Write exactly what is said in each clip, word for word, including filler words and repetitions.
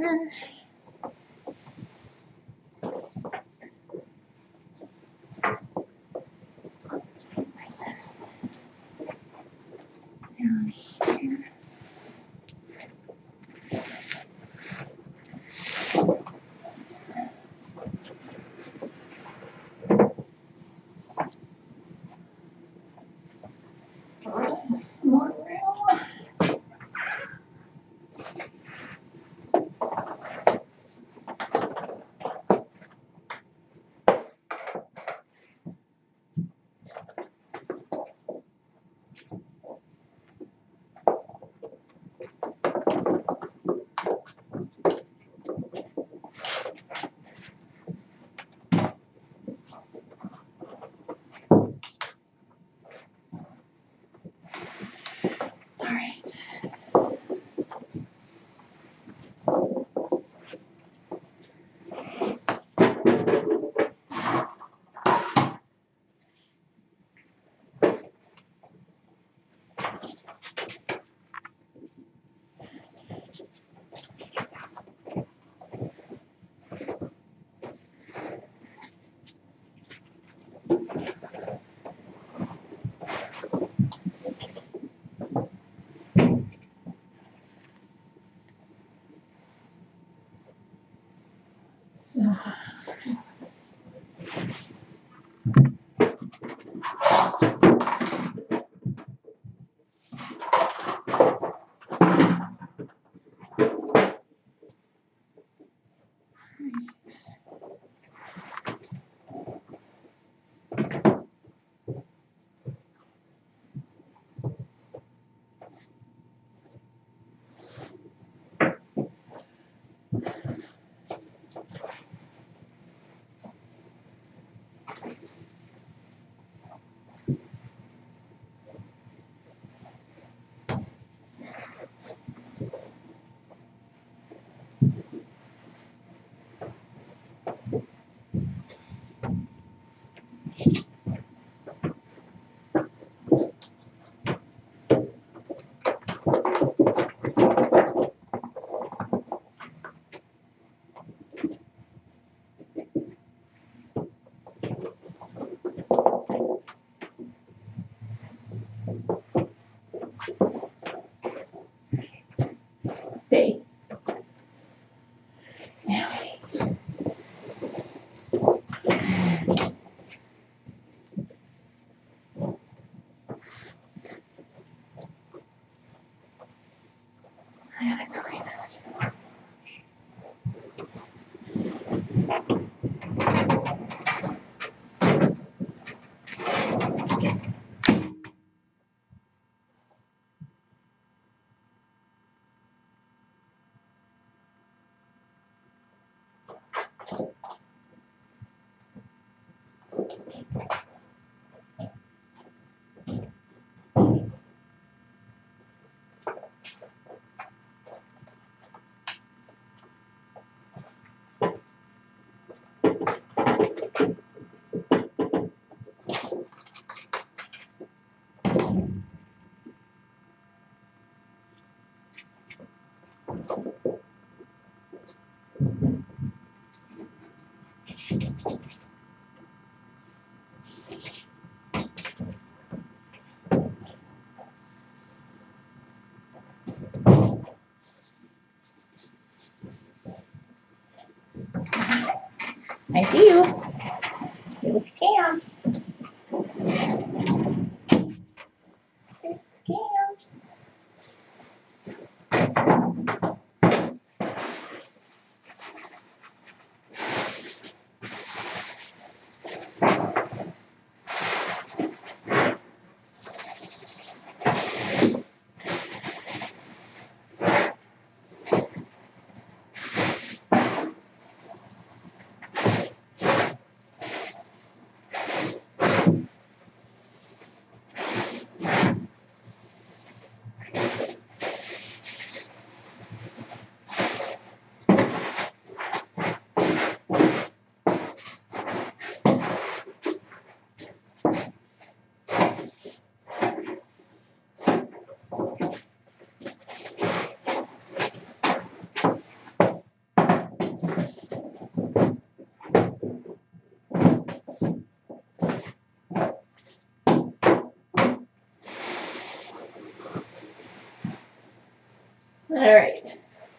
again. Let's put my pen down here. There's more room. All right. So. Stay. Now. I gotta go right now. I do. It scams. It scams. All right.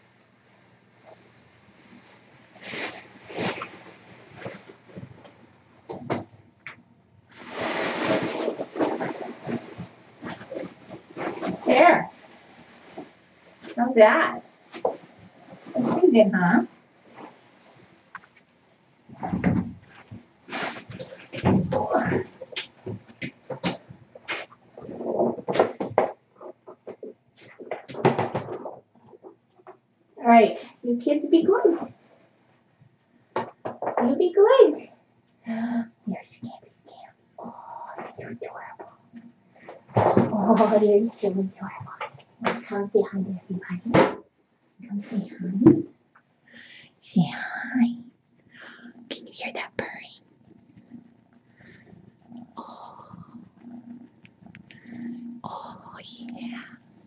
There. Not bad. That's pretty good, huh? All right, you kids be good. You be good. You're scampy cams. Oh, you're adorable. Oh, you're so adorable. Come say hi to everybody. Come say hi. Say hi. Can you hear that purring? Oh, oh yeah.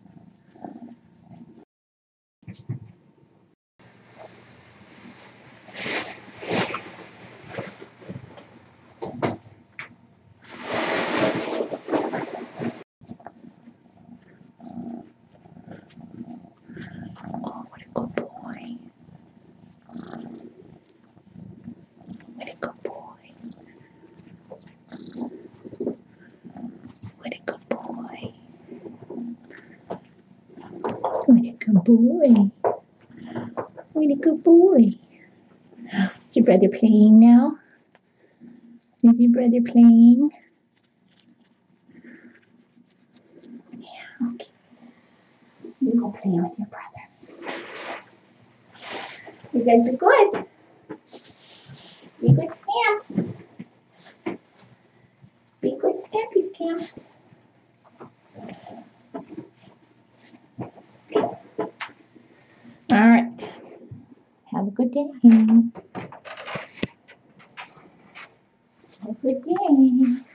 Oh, what a good boy. What a good boy. What a good boy. What a good boy. What a good boy. Is your brother playing now? Is your brother playing? Yeah, okay. You go play with your brother. You guys are good. Be good scamps. Be good scampy scamps. All right. Have a good day. Have a good day.